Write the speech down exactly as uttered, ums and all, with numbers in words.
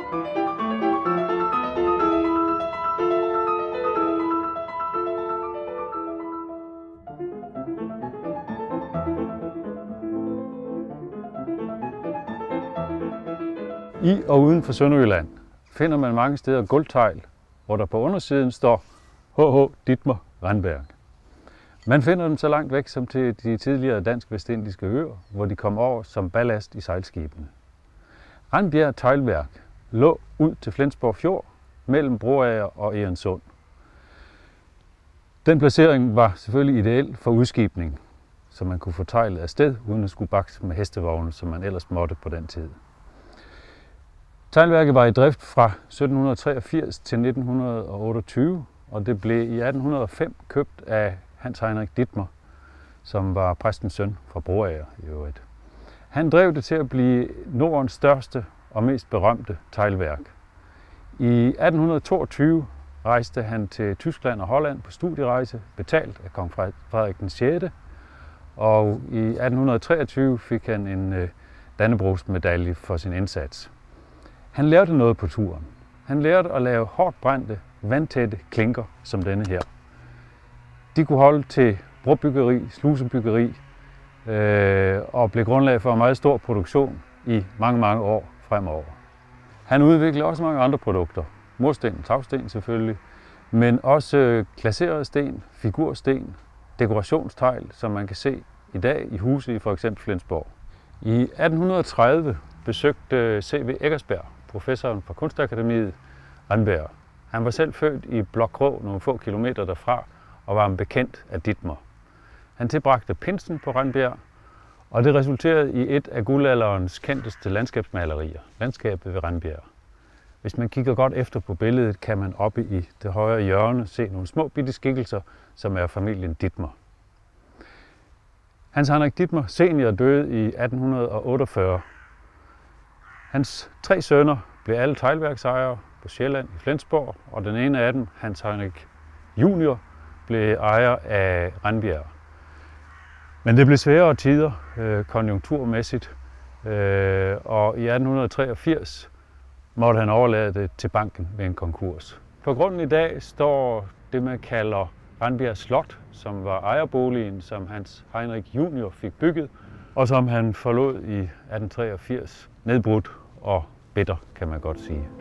I og uden for Sønderjylland finder man mange steder gulvtegl, hvor der på undersiden står H H Dittmer Randberg. Man finder dem så langt væk som til de tidligere dansk-vestindiske øer, hvor de kom over som ballast i sejlskibene. Randbjerg Teglværk lå ud til Flensborg Fjord mellem Broager og Egernsund. Den placering var selvfølgelig ideel for udskibning, så man kunne få teglet afsted uden at skulle bakse med hestevogne, som man ellers måtte på den tid. Teglværket var i drift fra sytten treogfirs til nitten otteogtyve, og det blev i atten hundrede og fem købt af Hans Heinrich Dittmer, som var præstens søn fra Broager i øvrigt. Han drev det til at blive Nordens største og mest berømte teglværk. I atten toogtyve rejste han til Tyskland og Holland på studierejse, betalt af kong Frederik den sjette, og i atten treogtyve fik han en Dannebrogsmedalje for sin indsats. Han lærte noget på turen. Han lærte at lave hårdt brændte, vandtætte klinker som denne her. De kunne holde til brobyggeri, slusebyggeri øh, og blev grundlag for en meget stor produktion i mange, mange år fremover. Han udviklede også mange andre produkter. Mursten, tagsten selvfølgelig, men også glaserede sten, figursten, dekorationstegl, som man kan se i dag i huse i for eksempel Flensborg. I atten tredive besøgte C V Eckersberg, professoren fra Kunstakademiet, Randbjerg. Han var selv født i Blåkrå, nogle få kilometer derfra, og var en bekendt af Dittmer. Han tilbragte pinsen på Randbjerg, og det resulterede i et af guldalderens kendteste landskabsmalerier, landskabet ved Randbjerg. Hvis man kigger godt efter på billedet, kan man oppe i det højre hjørne se nogle små bitte skikkelser, som er familien Dittmer. Hans Heinrich Dittmer senior døde i atten otteogfyrre. Hans tre sønner blev alle teglværksejere på Sjælland i Flensborg, og den ene af dem, Hans Heinrich junior, blev ejer af Randbjerg. Men det blev sværere tider øh, konjunkturmæssigt, øh, og i atten treogfirs måtte han overlade det til banken ved en konkurs. På grunden i dag står det, man kalder Randbjerg Slot, som var ejerboligen, som Hans Heinrich junior fik bygget, og som han forlod i atten treogfirs nedbrudt og bitter, kan man godt sige.